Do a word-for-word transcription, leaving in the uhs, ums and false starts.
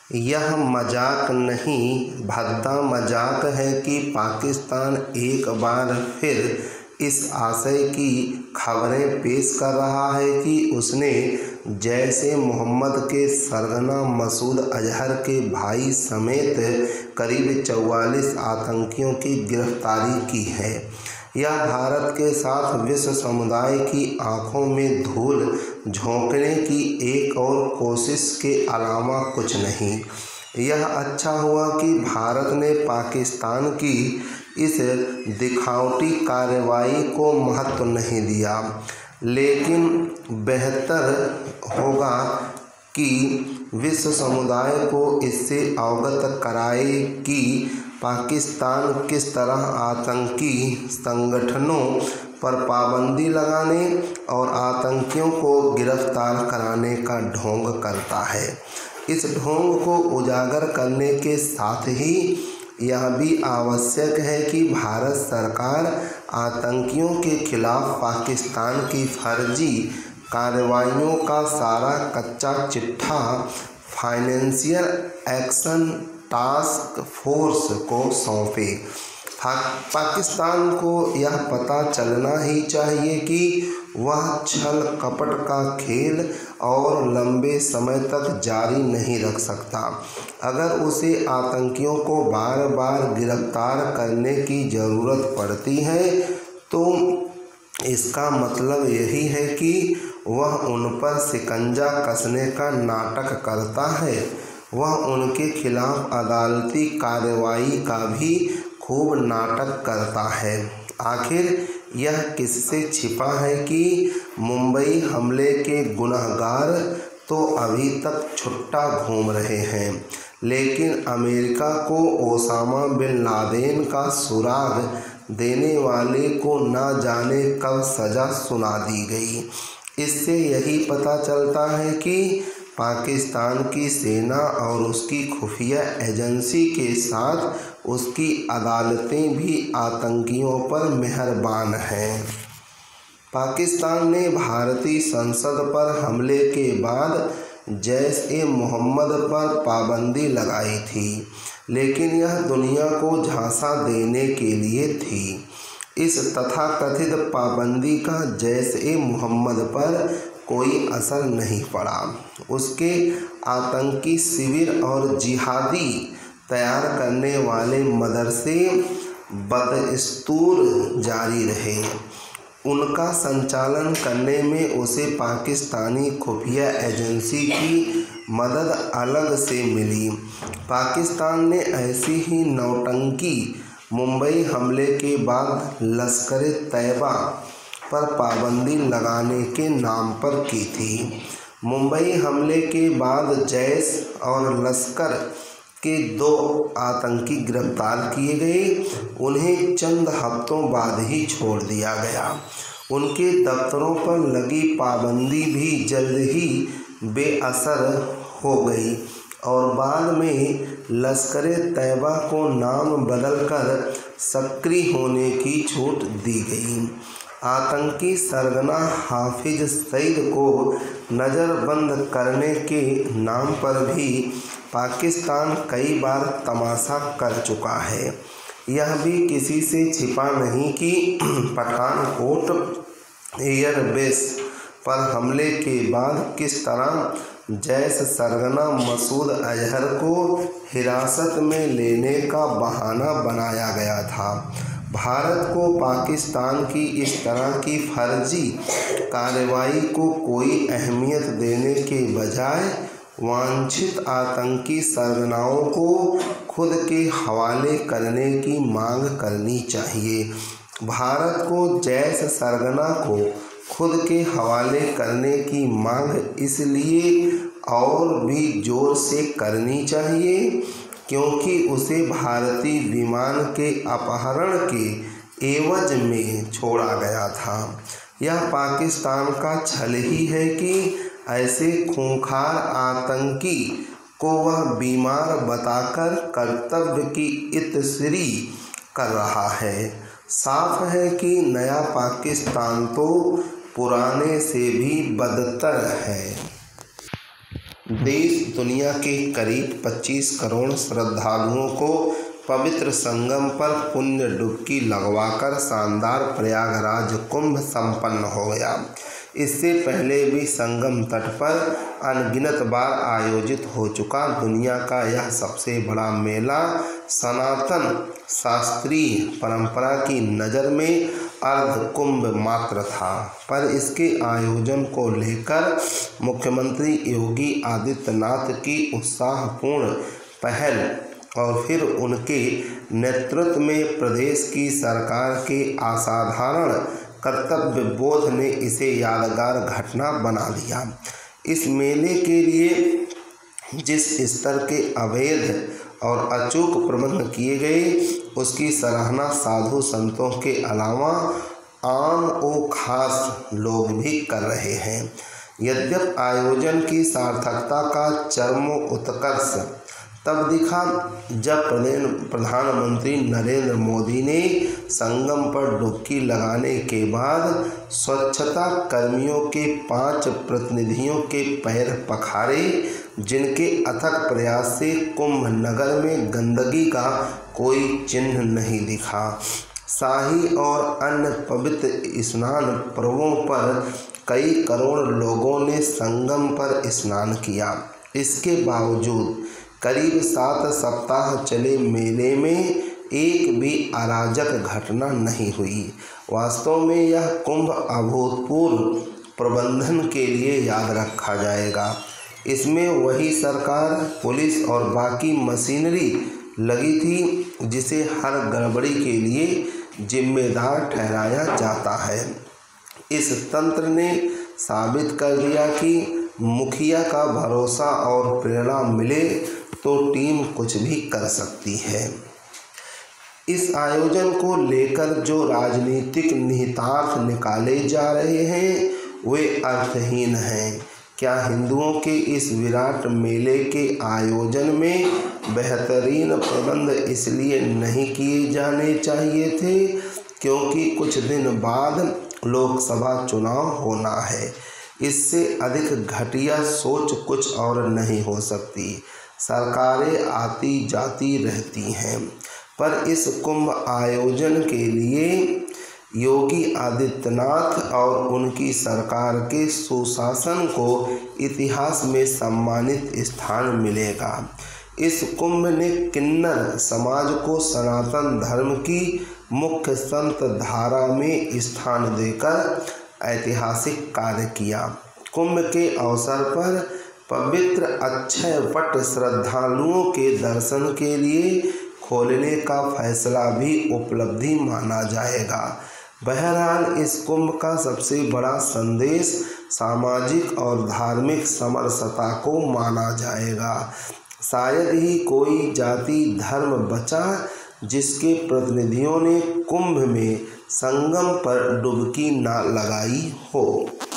यह मजाक नहीं, भद्दा मजाक है कि पाकिस्तान एक बार फिर इस आशय की खबरें पेश कर रहा है कि उसने जैश-ए-मोहम्मद के सरगना मसूद अजहर के भाई समेत करीब चौवालीस आतंकियों की गिरफ्तारी की है। यह भारत के साथ विश्व समुदाय की आंखों में धूल झोंकने की एक और कोशिश के अलावा कुछ नहीं। यह अच्छा हुआ कि भारत ने पाकिस्तान की इस दिखावटी कार्रवाई को महत्व नहीं दिया, लेकिन बेहतर होगा कि विश्व समुदाय को इससे अवगत कराए कि पाकिस्तान किस तरह आतंकी संगठनों पर पाबंदी लगाने और आतंकियों को गिरफ्तार कराने का ढोंग करता है। इस ढोंग को उजागर करने के साथ ही यह भी आवश्यक है कि भारत सरकार आतंकियों के खिलाफ पाकिस्तान की फर्जी कार्रवाइयों का सारा कच्चा चिट्ठा फाइनेंशियल एक्शन टास्क फोर्स को सौंपे। पाकिस्तान को यह पता चलना ही चाहिए कि वह छल कपट का खेल और लंबे समय तक जारी नहीं रख सकता। अगर उसे आतंकियों को बार बार गिरफ्तार करने की ज़रूरत पड़ती है तो इसका मतलब यही है कि वह उन पर शिकंजा कसने का नाटक करता है। वह उनके खिलाफ अदालती कार्रवाई का भी खूब नाटक करता है। आखिर यह किससे छिपा है कि मुंबई हमले के गुनहगार तो अभी तक छुट्टा घूम रहे हैं, लेकिन अमेरिका को ओसामा बिन लादेन का सुराग देने वाले को न जाने कब सज़ा सुना दी गई। इससे यही पता चलता है कि पाकिस्तान की सेना और उसकी खुफिया एजेंसी के साथ उसकी अदालतें भी आतंकियों पर मेहरबान हैं। पाकिस्तान ने भारतीय संसद पर हमले के बाद जैश-ए-मोहम्मद पर पाबंदी लगाई थी, लेकिन यह दुनिया को झांसा देने के लिए थी। इस तथाकथित पाबंदी का जैश-ए-मोहम्मद पर कोई असर नहीं पड़ा। उसके आतंकी शिविर और जिहादी तैयार करने वाले मदरसे बदस्तूर जारी रहे। उनका संचालन करने में उसे पाकिस्तानी खुफिया एजेंसी की मदद अलग से मिली। पाकिस्तान ने ऐसी ही नौटंकी मुंबई हमले के बाद लश्कर-ए-तैयबा पर पाबंदी लगाने के नाम पर की थी। मुंबई हमले के बाद जैश और लश्कर के दो आतंकी गिरफ्तार किए गए। उन्हें चंद हफ्तों बाद ही छोड़ दिया गया। उनके दफ्तरों पर लगी पाबंदी भी जल्द ही बेअसर हो गई और बाद में लश्कर-ए-तैयबा को नाम बदलकर सक्रिय होने की छूट दी गई। आतंकी सरगना हाफिज सईद को नज़रबंद करने के नाम पर भी पाकिस्तान कई बार तमाशा कर चुका है। यह भी किसी से छिपा नहीं कि पठानकोट एयरबेस पर हमले के बाद किस तरह जैश सरगना मसूद अजहर को हिरासत में लेने का बहाना बनाया गया था। भारत को पाकिस्तान की इस तरह की फर्जी कार्रवाई को कोई अहमियत देने के बजाय वांछित आतंकी सरगनाओं को खुद के हवाले करने की मांग करनी चाहिए। भारत को जैश सरगना को खुद के हवाले करने की मांग इसलिए और भी जोर से करनी चाहिए क्योंकि उसे भारतीय विमान के अपहरण के एवज में छोड़ा गया था। यह पाकिस्तान का छल ही है कि ऐसे खूंखार आतंकी को वह बीमार बताकर कर्तव्य की इतश्री कर रहा है। साफ है कि नया पाकिस्तान तो पुराने से भी बदतर है। देश दुनिया के करीब पच्चीस करोड़ श्रद्धालुओं को पवित्र संगम पर पुण्य डुबकी लगवाकर शानदार प्रयागराज कुंभ संपन्न हो गया। इससे पहले भी संगम तट पर अनगिनत बार आयोजित हो चुका दुनिया का यह सबसे बड़ा मेला सनातन शास्त्रीय परंपरा की नज़र में अर्ध कुंभ मात्र था, पर इसके आयोजन को लेकर मुख्यमंत्री योगी आदित्यनाथ की उत्साहपूर्ण पहल और फिर उनके नेतृत्व में प्रदेश की सरकार के असाधारण कर्तव्य बोध ने इसे यादगार घटना बना दिया। इस मेले के लिए जिस स्तर के अवैध और अचूक प्रबंध किए गए उसकी सराहना साधु संतों के अलावा आम और खास लोग भी कर रहे हैं। यद्यपि आयोजन की सार्थकता का चरमोत्कर्ष तब दिखा जब प्रधानमंत्री नरेंद्र मोदी ने संगम पर डुबकी लगाने के बाद स्वच्छता कर्मियों के पांच प्रतिनिधियों के पैर पखारे, जिनके अथक प्रयास से कुंभ नगर में गंदगी का कोई चिन्ह नहीं दिखा। शाही और अन्य पवित्र स्नान पर्वों पर कई करोड़ लोगों ने संगम पर स्नान किया। इसके बावजूद करीब सात सप्ताह चले मेले में एक भी अराजक घटना नहीं हुई। वास्तव में यह कुंभ अभूतपूर्व प्रबंधन के लिए याद रखा जाएगा। इसमें वही सरकार, पुलिस और बाकी मशीनरी लगी थी जिसे हर गड़बड़ी के लिए जिम्मेदार ठहराया जाता है। इस तंत्र ने साबित कर दिया कि मुखिया का भरोसा और प्रेरणा मिले तो टीम कुछ भी कर सकती है। इस आयोजन को लेकर जो राजनीतिक निहितार्थ निकाले जा रहे हैं वे अर्थहीन हैं। क्या हिंदुओं के इस विराट मेले के आयोजन में बेहतरीन प्रबंध इसलिए नहीं किए जाने चाहिए थे क्योंकि कुछ दिन बाद लोकसभा चुनाव होना है? इससे अधिक घटिया सोच कुछ और नहीं हो सकती। सरकारें आती जाती रहती हैं, पर इस कुंभ आयोजन के लिए योगी आदित्यनाथ और उनकी सरकार के सुशासन को इतिहास में सम्मानित स्थान मिलेगा। इस कुंभ ने किन्नर समाज को सनातन धर्म की मुख्य संत धारा में स्थान देकर ऐतिहासिक कार्य किया। कुंभ के अवसर पर पवित्र अक्षय वट श्रद्धालुओं के दर्शन के लिए खोलने का फैसला भी उपलब्धि माना जाएगा। बहरहाल इस कुंभ का सबसे बड़ा संदेश सामाजिक और धार्मिक समरसता को माना जाएगा। शायद ही कोई जाति धर्म बचा जिसके प्रतिनिधियों ने कुंभ में संगम पर डुबकी न लगाई हो।